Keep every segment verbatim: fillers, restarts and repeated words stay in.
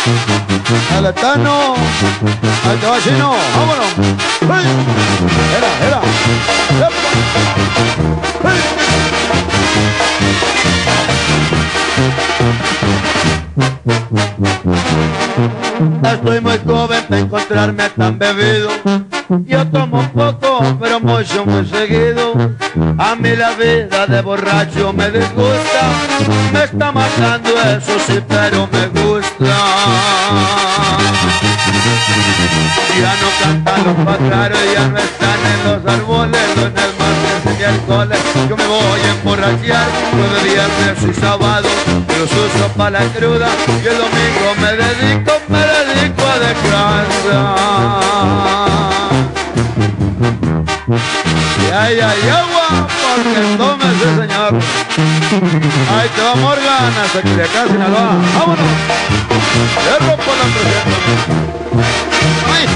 Dale, Tano. Ahí te va, Chino. Vámonos. ¡Hey! Era, era. ¡Hey! Estoy muy joven de encontrarme tan bebido. Yo tomo poco, pero mucho, muy seguido. A mí la vida de borracho me disgusta. Me está matando eso sí, pero me gusta. Ya no cantan los pájaros, ya no están en los árboles. Los en el martes y miércoles yo me voy a emborrachar. Jueves, viernes y sábado los uso para la cruda. Y el domingo me dedico, me dedico a descansar. Y ahí hay agua, porque tómese, señor. Ahí te va Morgan, hasta que de acá, Sinaloa. ¡Vámonos! ¡Cerro por la trescientos! ¡Ay!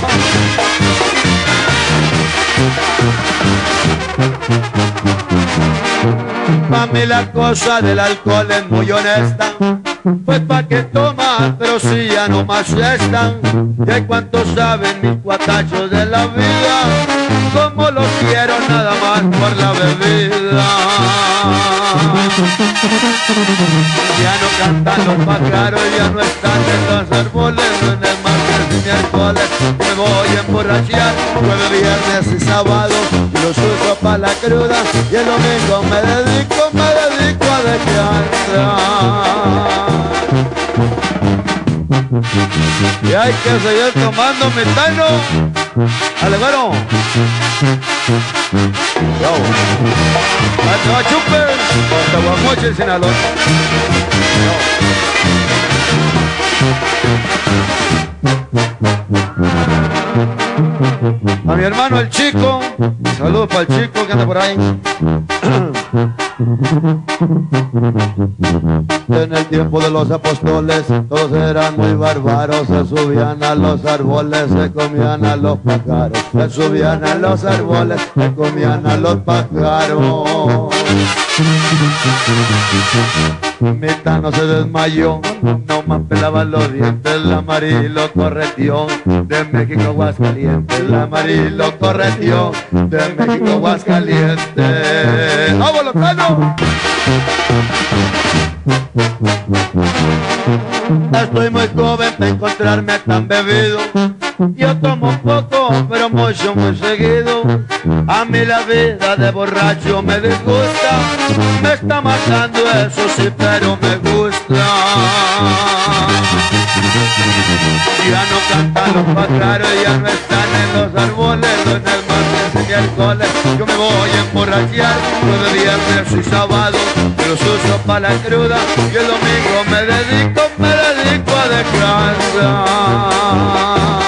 Pa' mí la cosa del alcohol es muy honesta. Pues pa' que toman, pero si ya no más están. Y hay cuantos saben mis cuatachos de la vida, como los quiero nada más por la bebida. Ya no cantan los pájaros, ya no están en los árboles. En el martes y miércoles me voy a emborrachar. Jueves, viernes y sábado los uso pa' la cruda. Y el domingo me dedico, me dedico a descansar. Y hay que seguir tomando metano. Alevaro. Yo. Hasta va Chupe. Hasta Guamoche, Sinaloa. A mi hermano el Chico. Saludos para el Chico que anda por ahí. En el tiempo de los apóstoles todos eran muy bárbaros. Se subían a los árboles, se comían a los pájaros. Se subían a los árboles, se comían a los pájaros. Metano se desmayó, no más pelaba los dientes. La Mari lo correteó, de México a Aguascalientes. La Mari lo correteó, de México a Aguascalientes. ¡Vámonos, Tano! Estoy muy joven de encontrarme tan bebido. Yo tomo poco, pero mucho, muy seguido. A mí la vida de borracho me disgusta. Me está matando eso sí, pero me gusta. Ya no cantan los pájaros, ya no están en los árboles. En el martes y miércoles yo me voy a emborrachar. Jueves, viernes y sábado los uso pa' la cruda. Y el domingo me dedico, me dedico a descansar.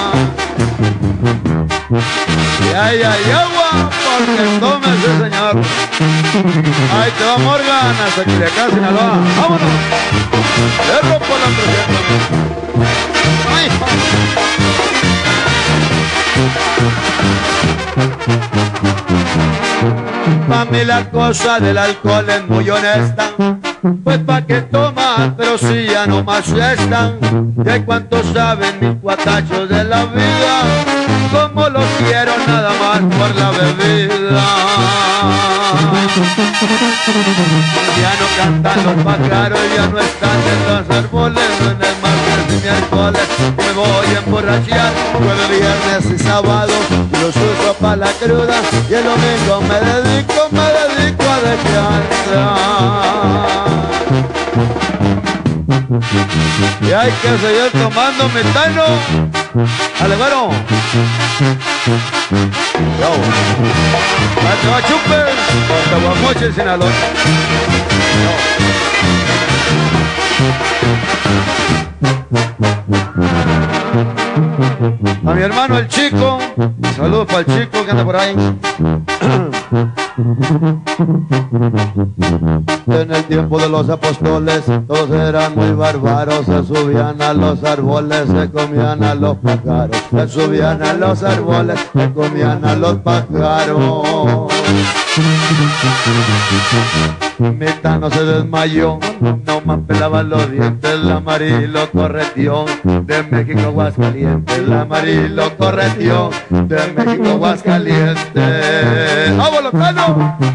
Y ahí hay agua, porque tómese, señor. Ahí te va Morgan, hasta que de acá, Sinaloa. ¡Vámonos! Cerro por la trescientos. ¡Ay! Pa' mí la cosa del alcohol es muy honesta. Pues pa' que toman, pero si ya no más están. Y hay cuantos saben mis cuatachos de la vida, como los quiero nada más por la bebida. Ya no cantan los pájaros, ya no están en los árboles. En el martes y miércoles me voy a emborrachar. Jueves, viernes y sábado los uso pa' la cruda. Y el domingo me dedico, me dedico a descansar. Y hay que seguir tomando metano. Alevaro. Yo. Hasta va Chupe. Hasta Guamoche, Sinaloa. A mi hermano el Chico. Saludos para el Chico que anda por ahí. En el tiempo de los apóstoles todos eran muy bárbaros. Se subían a los árboles, se comían a los pájaros. Se subían a los árboles, se comían a los pájaros. Metano se desmayó, no más pelaba los dientes, la Mari lo correteó, de México a Aguascalientes, la Mari lo correteó, de México a Aguascalientes. ¡Vámonos, Cano!